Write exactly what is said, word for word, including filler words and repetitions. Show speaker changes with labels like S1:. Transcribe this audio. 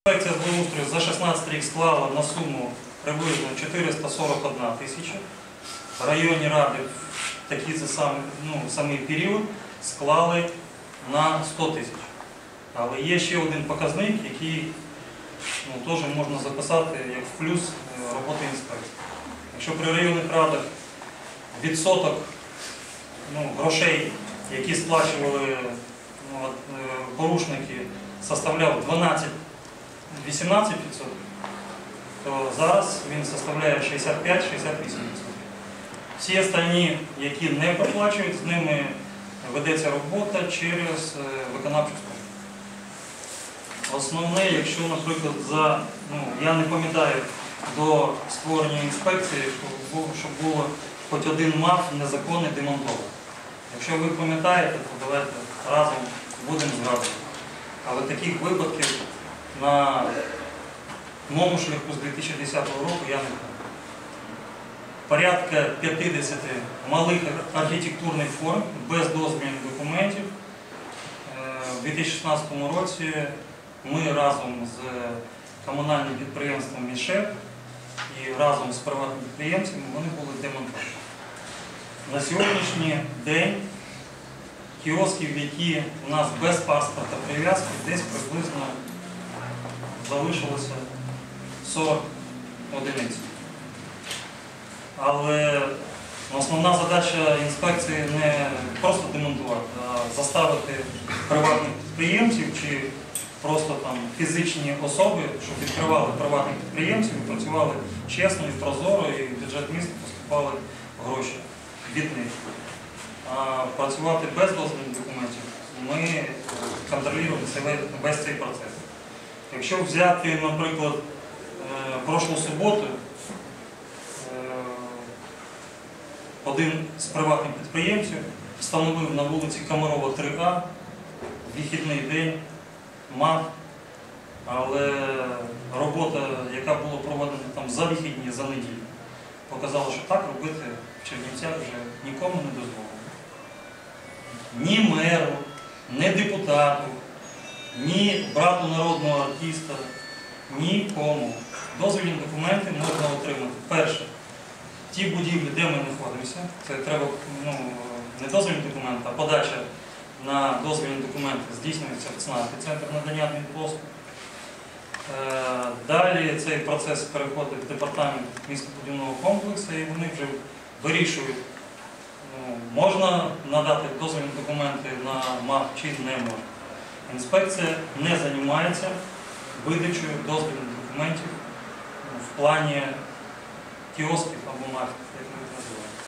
S1: Інспекція з благоустрою за шістнадцятий рік склала на суму приблизно чотириста сорок одна тисяча. Районні ради в такий самий, ну, самий період склали на сто тисяч. Але є ще один показник, який ну, теж можна записати як в плюс роботи інспекції. Якщо при районних радах відсоток ну, грошей, які сплачували ну, порушники, составляв дванадцять-вісімнадцять відсотків, то зараз він составляє шістдесят п'ять - шістдесят вісім відсотків. Всі останні, які не проплачують, з ними ведеться робота через виконавчу службу. Основне, якщо, наприклад, за, ну, я не пам'ятаю до створення інспекції, щоб було хоч один МАФ незаконний демонтований. Якщо ви пам'ятаєте, то давайте разом будемо згадувати. Але таких випадків на моєму шляху з дві тисячі десятого року я не пам'ятаю. Порядка п'ятдесят малих архітектурних форм без дозвільних документів. У дві тисячі шістнадцятому році ми разом з комунальним підприємством «Мішель» і разом з приватними підприємцями вони були демонтовані. На сьогоднішній день кіосків, які у нас без паспорта прив'язки, десь приблизно залишилося сорок одиниць. Але основна задача інспекції не просто демонтувати, а заставити приватних підприємців чи просто там фізичні особи, щоб відкривали приватних підприємців і працювали чесно і прозоро, і в бюджет міста поступали гроші від них. А працювати без дозвільних документів ми контролюємо весь цей процес. Якщо взяти, наприклад, прошлу суботу, один з приватних підприємців встановив на вулиці Комарова, три А, вихідний день, МАФ, але робота, яка була проведена там за вихідні, за неділю, показала, що так робити в Чернівцях вже нікому не дозволено. Ні меру, ні депутату, ні брату народного артиста, нікому. Дозвільні документи можна отримати. Перше, ті будівлі, де ми знаходимося, це треба ну, не дозвільні документи, а подача на дозвільні документи здійснюється в ЦНАПі, Центр надання адмінпослуг. Далі цей процес переходить в департамент містобудівного комплексу і вони вже вирішують, ну, можна надати дозвільні документи на МАФ чи не можна. Інспекція не займається видачею дозвільних документів в плані кіосків або МАФів.